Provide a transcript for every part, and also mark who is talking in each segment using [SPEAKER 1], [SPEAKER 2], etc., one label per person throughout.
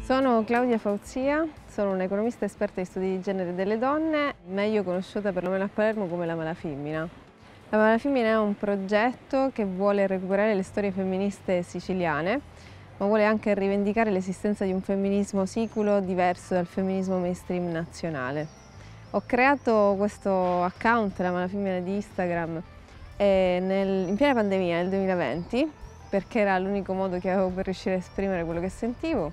[SPEAKER 1] Sono Claudia Fauzia, sono un'economista esperta di studi di genere delle donne, meglio conosciuta perlomeno a Palermo come la Malafemmina. La Malafemmina è un progetto che vuole recuperare le storie femministe siciliane, ma vuole anche rivendicare l'esistenza di un femminismo siculo diverso dal femminismo mainstream nazionale. Ho creato questo account, la Malafemmina di Instagram, in piena pandemia, nel 2020, perché era l'unico modo che avevo per riuscire a esprimere quello che sentivo.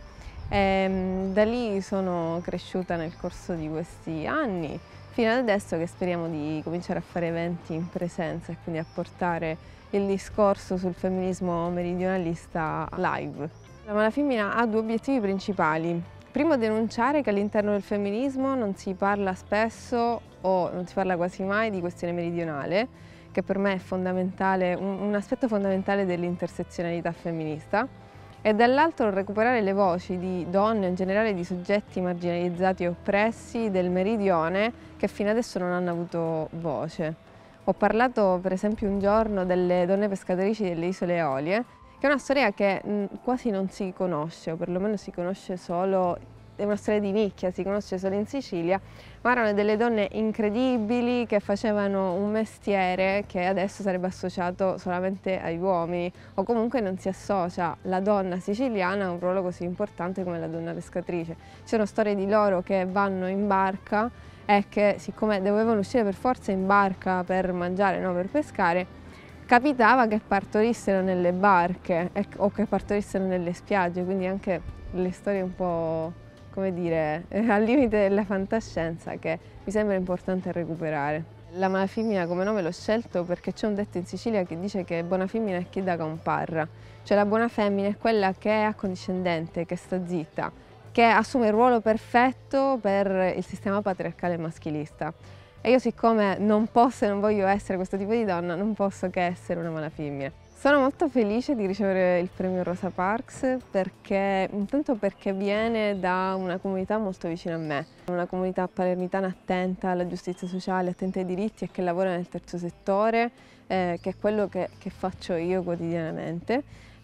[SPEAKER 1] Da lì sono cresciuta nel corso di questi anni, fino ad adesso che speriamo di cominciare a fare eventi in presenza e quindi a portare il discorso sul femminismo meridionalista live. La Malafemmina ha due obiettivi principali. Primo, denunciare che all'interno del femminismo non si parla spesso o non si parla quasi mai di questione meridionale, che per me è fondamentale, un aspetto fondamentale dell'intersezionalità femminista. E dall'altro recuperare le voci di donne, in generale di soggetti marginalizzati e oppressi del meridione che fino adesso non hanno avuto voce. Ho parlato per esempio un giorno delle donne pescatrici delle Isole Eolie, che è una storia che quasi non si conosce, o perlomeno si conosce solo, è una storia di nicchia, si conosce solo in Sicilia, ma erano delle donne incredibili che facevano un mestiere che adesso sarebbe associato solamente agli uomini, o comunque non si associa la donna siciliana a un ruolo così importante come la donna pescatrice. Ci sono storie di loro che vanno in barca e che, siccome dovevano uscire per forza in barca per mangiare, no, per pescare, capitava che partorissero nelle barche o che partorissero nelle spiagge, quindi anche le storie un po', come dire, al limite della fantascienza, che mi sembra importante recuperare. La Malafemmina come nome l'ho scelto perché c'è un detto in Sicilia che dice che buona femmina è chi da comparra, cioè la buona femmina è quella che è accondiscendente, che sta zitta, che assume il ruolo perfetto per il sistema patriarcale e maschilista. E io, siccome non posso e non voglio essere questo tipo di donna, non posso che essere una Malafemmina. Sono molto felice di ricevere il premio Rosa Parks intanto perché viene da una comunità molto vicina a me, una comunità palermitana attenta alla giustizia sociale, attenta ai diritti e che lavora nel terzo settore, che è quello che faccio io quotidianamente.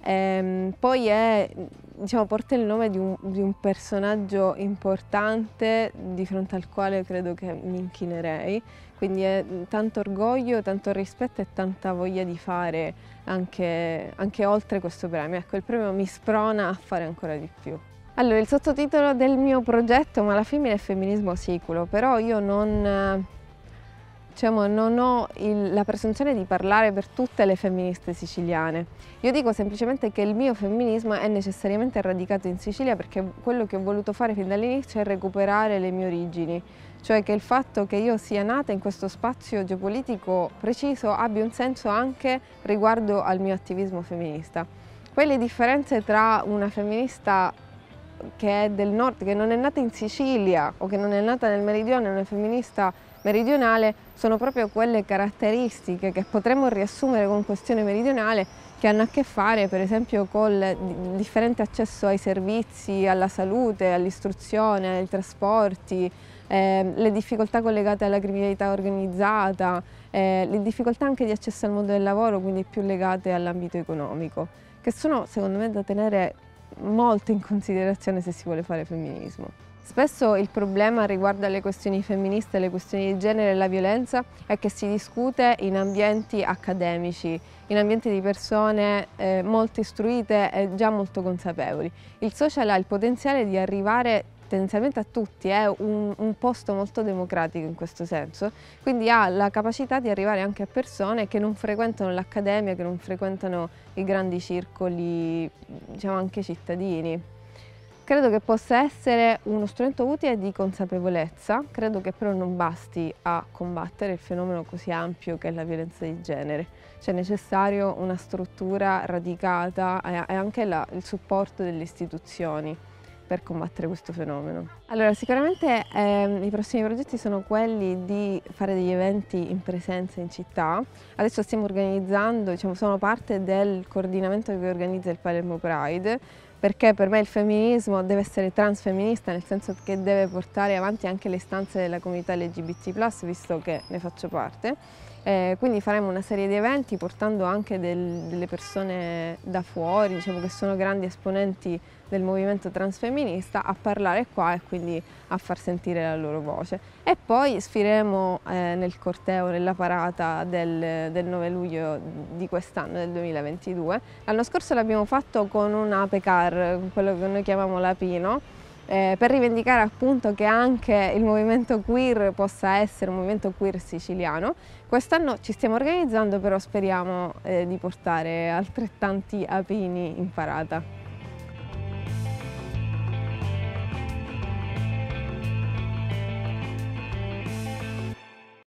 [SPEAKER 1] Poi diciamo, porta il nome di un personaggio importante di fronte al quale credo che mi inchinerei, quindi è tanto orgoglio, tanto rispetto e tanta voglia di fare anche oltre questo premio. Ecco, il premio mi sprona a fare ancora di più. Allora, il sottotitolo del mio progetto è Malafemmina e femminismo siculo, però io non ho la presunzione di parlare per tutte le femministe siciliane. Io dico semplicemente che il mio femminismo è necessariamente radicato in Sicilia, perché quello che ho voluto fare fin dall'inizio è recuperare le mie origini, cioè che il fatto che io sia nata in questo spazio geopolitico preciso abbia un senso anche riguardo al mio attivismo femminista. Poi le differenze tra una femminista che è del nord, che non è nata in Sicilia o che non è nata nel meridione, una femminista meridionale, sono proprio quelle caratteristiche che potremmo riassumere con questione meridionale, che hanno a che fare per esempio col differente accesso ai servizi, alla salute, all'istruzione, ai trasporti, le difficoltà collegate alla criminalità organizzata, le difficoltà anche di accesso al mondo del lavoro, quindi più legate all'ambito economico, che sono secondo me da tenere molto in considerazione se si vuole fare femminismo. Spesso il problema riguardo alle questioni femministe, le questioni di genere e la violenza è che si discute in ambienti accademici, in ambienti di persone molto istruite e già molto consapevoli. Il social ha il potenziale di arrivare tendenzialmente a tutti, è un posto molto democratico in questo senso, quindi ha la capacità di arrivare anche a persone che non frequentano l'accademia, che non frequentano i grandi circoli, diciamo anche cittadini. Credo che possa essere uno strumento utile di consapevolezza, credo che però non basti a combattere il fenomeno così ampio che è la violenza di genere. C'è necessario una struttura radicata e anche il supporto delle istituzioni per combattere questo fenomeno. Allora, sicuramente i prossimi progetti sono quelli di fare degli eventi in presenza in città. Adesso stiamo organizzando, diciamo, sono parte del coordinamento che organizza il Palermo Pride, perché per me il femminismo deve essere transfemminista, nel senso che deve portare avanti anche le istanze della comunità LGBT+, visto che ne faccio parte. Quindi faremo una serie di eventi portando anche delle persone da fuori, diciamo, che sono grandi esponenti del movimento transfemminista, a parlare qua e quindi a far sentire la loro voce. E poi sfireremo nel corteo, nella parata del 9 luglio di quest'anno, del 2022. L'anno scorso l'abbiamo fatto con un Ape Car, quello che noi chiamiamo l'Apino, per rivendicare appunto che anche il movimento queer possa essere un movimento queer siciliano. Quest'anno ci stiamo organizzando, però speriamo di portare altrettanti apini in parata.